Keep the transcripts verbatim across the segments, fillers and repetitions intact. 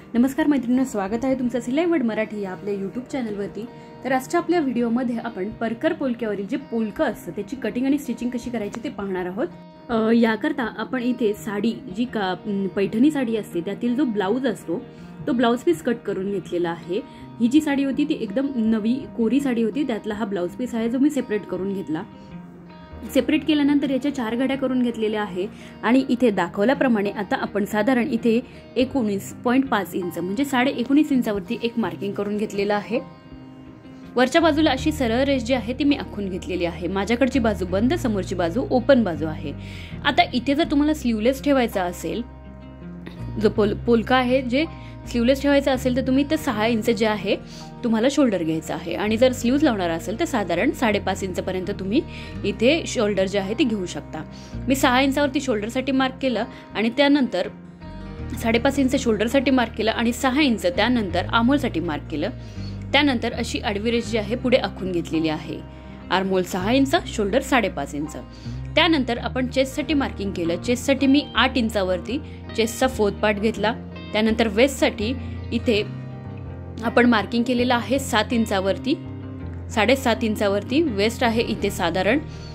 नमस्कार मैत्रिणींनो, स्वागत आहे तुमचं सिलाई वर्ड मराठी या आपल्या यूट्यूब चॅनलवरती। तर आजच्या आपल्या व्हिडिओमध्ये आपण परकर पोलक्यावरील जे पोलकं असतं त्याची कटिंग आणि स्टिचिंग कशी करायची ते पाहणार आहोत। याकरता आपण इथे साडी जी का पैठणी साडी असते त्यातील जो ब्लाउज असतो तो ब्लाउज पीस कट करून घेतलेला आहे। ही जी साडी होती ती एकदम नवी कोरी साडी होती, त्यातला हा ब्लाउज पीस आहे जो मी सेपरेट करून घेतला। सेपरेट केल्यानंतर याच्या चार घड्या करून घेतलेल्या आहे आणि इथे दाखवल्याप्रमाणे आता आपण साधारण इथे एकोणीस पॉईंट पाच इंच म्हणजे साडे एकोणीस इंचावरती एक मार्किंग करून घेतलेला आहे। वरच्या बाजूला अशी सरळ रेष जी आहे ती मी आखून घेतलेली आहे। माझ्याकडची बाजू बंद, समोरची बाजू ओपन बाजू आहे। आता इथे जर तुम्हाला स्लीवलेस ठेवायचा असेल, जो पोल पोलका आहे जे स्लीवलेस ठेवायचा असेल तर तुम्ही ते सहा इंच जे आहे तुम्हाला शोल्डर घ्यायचा आहे आणि जर स्लीव्ज लावणार असेल तर साधारण साडेपाच इंच पर्यंत तुम्ही इथे शोल्डर जे आहे ते घेऊ शकता। मी सहा इंचावरती शोल्डरसाठी मार्क केलं आणि त्यानंतर साडेपाच इंच शोल्डरसाठी मार्क केलं आणि सहा इंच त्यानंतर आर्महोलसाठी मार्क केलं। त्यानंतर अशी आडवी रेष जी आहे पुढे आखून घेतलेली आहे। आर्महोल सहा इंच, शोल्डर साडेपाच इंच। त्यानंतर आपण चेस्टसाठी मार्किंग केलं। चेस्टसाठी मी आठ इंचावरती चेस्टचा फोर्थ पार्ट घेतला। त्यानंतर वेस्टसाठी इथे आपण मार्किंग केलेलं आहे सात इंचावरती, साडेसात इंचावरती वेस्ट आहे इथे साधारण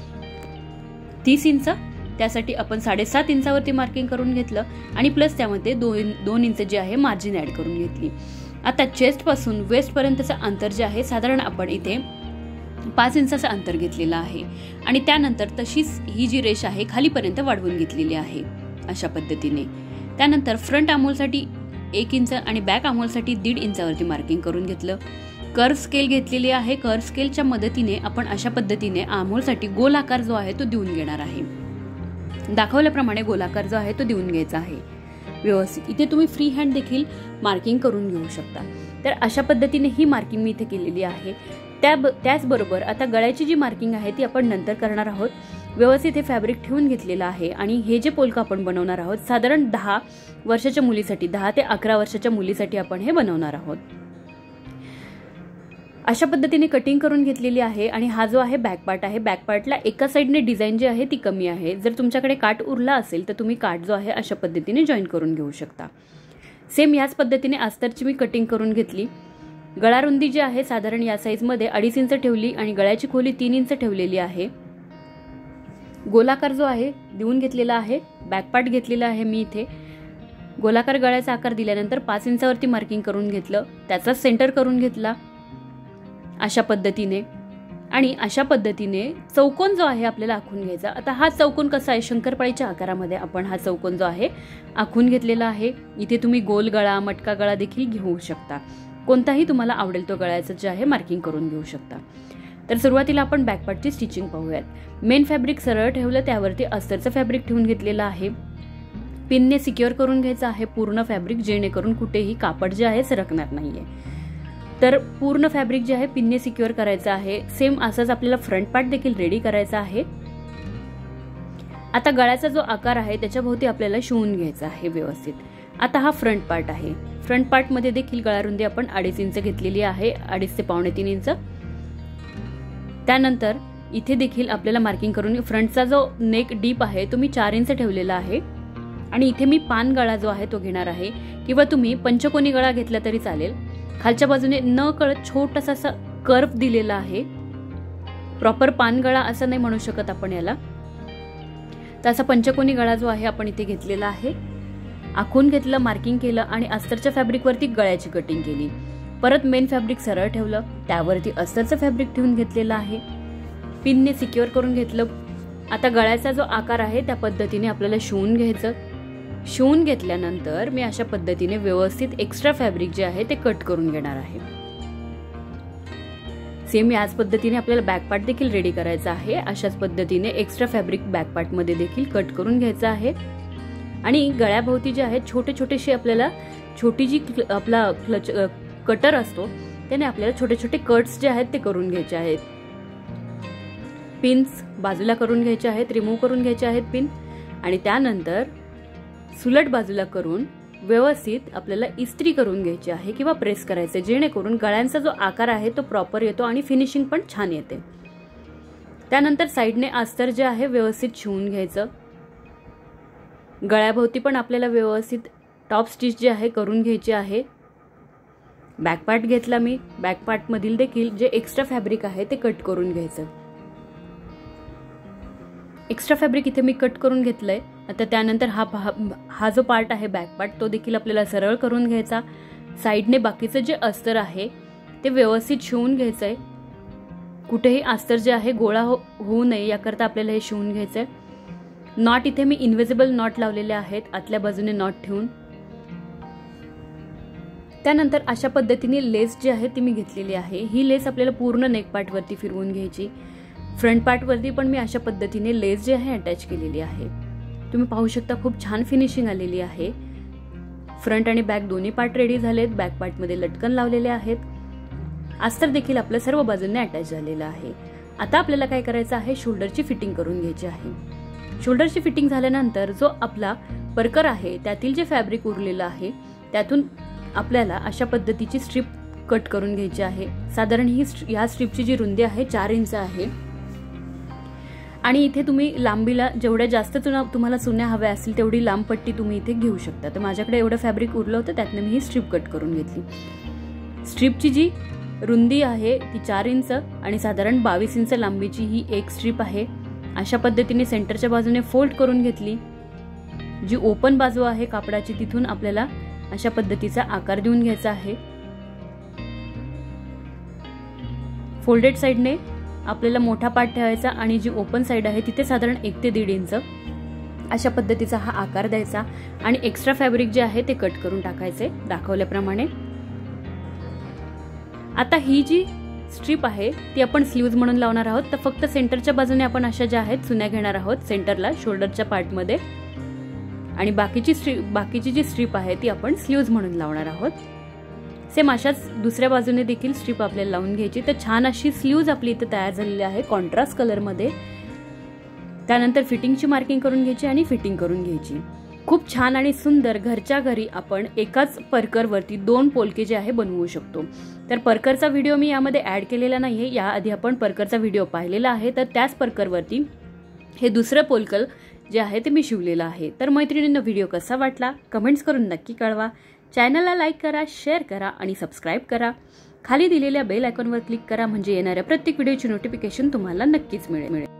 तीस इंच, त्यासाठी आपण साडेसात इंचावरती मार्किंग करून घेतलं आणि प्लस त्यामध्ये दोन दोन इंच जे आहे मार्जिन ऍड करून घेतली। आता चेस्ट पासून वेस्ट पर्यंतचं अंतर जे आहे साधारण आपण इथे पाच इंचाचं अंतर घेतलेलं आहे आणि त्यानंतर तशीच ही जी रेष आहे खालीपर्यंत वाढवून घेतलेली आहे अशा पद्धतीने। त्यानंतर फ्रंट आर्महोलसाठी एक इंच आणि बॅक आर्महोलसाठी दीड इंचावरती मार्किंग करून घेतलं। कर्व स्केल घेतलेली आहे। कर्व स्केलच्या मदतीने आपण अशा पद्धतीने आर्महोलसाठी गोल आकार जो आहे तो देऊन घेणार आहे। दाखवल्याप्रमाणे गोल आकार जो आहे तो देऊन घ्यायचा आहे व्यवस्थित। इथे तुम्ही फ्री हँड देखील मार्किंग करून घेऊ शकता। तर अशा पद्धतीने ही मार्किंग मी इथे केलेली आहे। त्या त्याचबरोबर आता गळ्याची जी मार्किंग आहे ती आपण नंतर करणार आहोत। व्यवस्थित हे फॅब्रिक ठेवून घेतलेलं आहे आणि हे जे पोलका आपण बनवणार आहोत साधारण दहा वर्षाच्या मुलीसाठी, दहा ते अकरा वर्षाच्या मुलीसाठी आपण हे बनवणार आहोत। अशा पद्धतीने कटिंग करून घेतलेली आहे आणि हा जो आहे बॅक पार्ट आहे, बॅक पार्टला एका साइडने डिझाईन जी आहे ती कमी आहे। जर तुमच्याकडे काठ उरला असेल तर तुम्ही काठ जो आहे अशा पद्धतीने जॉईन करून घेऊ शकता। सेम याच पद्धतीने अस्तरची मी कटिंग करून घेतली। गळा रुंदी जी आहे साधारण या साईजमध्ये अडीच इंच ठेवली आणि गळ्याची खोली तीन इंच ठेवलेली आहे। गोलाकार जो आहे देऊन घेतलेला आहे। बॅक पार्ट घेतलेला आहे मी इथे। गोलाकार गळ्याचा आकार दिल्यानंतर पाच इंचावरती मार्किंग करून घेतलं, त्याचा सेंटर करून घेतला अशा पद्धतीने आणि अशा पद्धतीने चौकोन जो आहे आपल्याला आखून घ्यायचा। आता हा चौकोन कसा आहे, शंकरपाळीच्या आकारामध्ये आपण हा चौकोन जो आहे आखून घेतलेला आहे। इथे तुम्ही गोल गळा, मटका गळा देखील घेऊ शकता, कोणताही तुम्हाला आवडेल तो गळ्याचं जे आहे मार्किंग करून घेऊ शकता। तर सुरुवातीला आपण बॅकपार्टची स्टिचिंग पाहूयात। मेन फॅब्रिक सरळ ठेवलं, त्यावरती अस्तरचं फॅब्रिक ठेवून घेतलेलं आहे। पिनने सिक्युअर करून घ्यायचं आहे पूर्ण फॅब्रिक, जेणेकरून कुठेही कापड जे आहे सरकणार नाहीये। तर पूर्ण फॅब्रिक जे आहे पिनने सिक्युअर करायचं आहे। सेम असंच आपल्याला फ्रंट पार्ट देखील रेडी करायचा आहे। आता गळ्याचा जो आकार आहे त्याच्याभोवती आपल्याला शिवून घ्यायचा आहे व्यवस्थित। आता हा फ्रंट पार्ट आहे। फ्रंट पार्ट मध्ये देखील गळा रुंदी आपण अडीच इंच घेतलेली आहे, अडीच ते पावणे तीन इंच। त्यानंतर इथे देखील आपल्याला मार्किंग करून फ्रंटचा जो नेक डीप आहे तो मी चार इंच ठेवलेला आहे आणि इथे मी पान गळा जो आहे तो घेणार आहे, किंवा तुम्ही पंचकोनी गळा घेतला तरी चालेल। खालच्या बाजूने न कळत छोटासा असा कर्व दिलेला आहे, प्रॉपर पान गळा असं नाही म्हणू शकत आपण याला। तसा पंचकोनी गळा जो आहे आपण इथे घेतलेला आहे, आखून घेतलं, मार्किंग केलं आणि अस्तरच्या फॅब्रिकवरती गळ्याची कटिंग केली। परत मेन फॅब्रिक सरळ ठेवलं, त्यावरती अस्तरचं फॅब्रिक ठेवून घेतलेलं आहे, पिनने सिक्युअर करून घेतलं। आता गळ्याचा जो आकार आहे त्या पद्धतीने आपल्याला शिवून घ्यायचं। शिवून घेतल्यानंतर मी अशा पद्धतीने व्यवस्थित एक्स्ट्रा फॅब्रिक जे आहे ते कट करून घेणार आहे। सेम याच पद्धतीने आपल्याला बॅक पार्ट देखील रेडी करायचा आहे। अशाच पद्धतीने एक्स्ट्रा फॅब्रिक बॅक पार्ट मध्ये देखील कट करून घ्यायचं आहे आणि गळ्याभोवती जे आहे छोटे छोटेसे आपल्याला छोटी जी आपला क्लच कटर असतो त्याने आपल्याला छोटे छोटे कट्स जे आहेत ते करून घ्यायचे आहेत। पिन्स बाजूला करून घ्यायचे आहेत, रिमूव्ह करून घ्यायचे आहेत पिन आणि त्यानंतर सुलट बाजूला करून व्यवस्थित आपल्याला इस्त्री करून घ्यायची आहे किंवा प्रेस करायचे, जेणेकरून गळ्यांचा जो आकार आहे तो प्रॉपर येतो आणि फिनिशिंग पण छान येते। त्यानंतर साइडने अस्तर जे आहे व्यवस्थित शिवून घ्यायचं। गळ्याभोवती पण आपल्याला व्यवस्थित टॉप स्टिच जे आहे करून घ्यायचे आहे। बॅक पार्ट घेतला मी, बॅक पार्ट मधील देखील जे एक्स्ट्रा फॅब्रिक आहे ते कट करून घ्यायचं। एक्स्ट्रा फॅब्रिक इथे मी कट करून घेतलंय। आता त्यानंतर हा हा जो पार्ट आहे बॅक पार्ट तो देखील आपल्याला सरळ करून घ्यायचा। साइडने बाकीचं जे अस्तर आहे ते व्यवस्थित शिवून घ्यायचंय। कुठेही अस्तर जे आहे गोळा हो, होऊ नये याकरता आपल्याला हे शिवून घ्यायचंय। नॉट इथे मी इन्व्हिजिबल नॉट लावलेले आहेत आतल्या बाजूने नॉट ठेवून। त्यानंतर अशा पद्धतीने लेस जी आहे ती मी घेतलेली आहे। ही लेस आपल्याला पूर्ण नेक पार्ट वरती फिरवून घ्यायची। फ्रंट पार्ट वरती पण मी अशा पद्धतीने लेस जी आहे अटॅच केलेली आहे। तुम्ही पाहू शकता खूप छान फिनिशिंग आलेली आहे। फ्रंट आणि बॅक दोन्ही पार्ट रेडी झालेत। बॅक पार्ट मध्ये लटकन लावलेले आहेत। अस्तर देखील आपलं सर्व बाजूंनी अटॅच झालेलं आहे। आता आपल्याला काय करायचं आहे, शोल्डरची फिटिंग करून घ्यायची आहे। शोल्डरची फिटिंग झाल्यानंतर जो आपला परकर आहे त्यातील जे फॅब्रिक उरलेलं आहे त्यातून आपल्याला अशा पद्धतीची स्ट्रिप कट करून घ्यायची आहे। साधारण ही या स्ट्रिपची जी रुंदी आहे चार इंच आहे आणि इथे तुम्ही लांबीला जेवढ्या जास्त तुम्हाला सुन्या हव्या असतील तेवढी लांब पट्टी तुम्ही इथे घेऊ शकता। तर माझ्याकडे एवढं फॅब्रिक उरलं होतं त्यातनं मी ही स्ट्रिप कट करून घेतली। स्ट्रिपची जी रुंदी आहे ती चार इंच आणि साधारण बावीस इंच लांबीची ही एक स्ट्रिप आहे। अशा पद्धतीने सेंटरच्या बाजूने फोल्ड करून घेतली। जी ओपन बाजू आहे कापडाची तिथून आपल्याला अशा पद्धतीचा आकार देऊन घ्यायचा आहे। फोल्डेड साइडने आपल्याला मोठा पार्ट ठेवायचा आणि जी ओपन साइड आहे तिथे साधारण एक ते दीड इंच अशा पद्धतीचा हा आकार द्यायचा आणि एक्स्ट्रा फॅब्रिक जे आहे ते कट करून टाकायचे दाखवल्याप्रमाणे। आता ही जी स्ट्रिप आहे ती आपण स्लीव्ज म्हणून लावणार आहोत। तर फक्त सेंटरच्या बाजूने आपण अशा ज्या आहेत चुन्या घेणार आहोत सेंटरला शोल्डरच्या पार्ट मध्ये आणि बाकीची स्ट्रिप बाकीची जी स्ट्रिप आहे ती आपण स्लीव्ज म्हणून लावणार आहोत। सेम अशाच दुसऱ्या बाजूने देखील स्ट्रिप आपल्याला लावून घ्यायची। तर छान अशी स्लीव्ज आपली इथे तयार झालेली आहे कॉन्ट्रास्ट कलर मध्ये। त्यानंतर फिटिंगची मार्किंग करून घ्यायची आणि फिटिंग करून घ्यायची। खूप छान आणि सुंदर घरच्या घरी आपण एकाच परकर वरती दोन पोलके जे आहे बनवू शकतो। तर परकरचा व्हिडिओ मी यामध्ये ऍड केलेला नाहीये, याआधी आपण परकरचा व्हिडिओ पाहिलेला आहे। तर त्याच परकर वरती हे दुसरं पोलकल जे आहे ते मी शिवलेलं आहे। तर मैत्रिणींनो व्हिडिओ कसा वाटला कमेंट्स करून नक्की कळवा। चॅनलला लाईक करा, शेअर करा आणि सबस्क्राईब करा। खाली दिलेल्या बेल आयकॉनवर क्लिक करा म्हणजे येणाऱ्या प्रत्येक व्हिडिओची नोटिफिकेशन तुम्हाला नक्कीच मिळेल।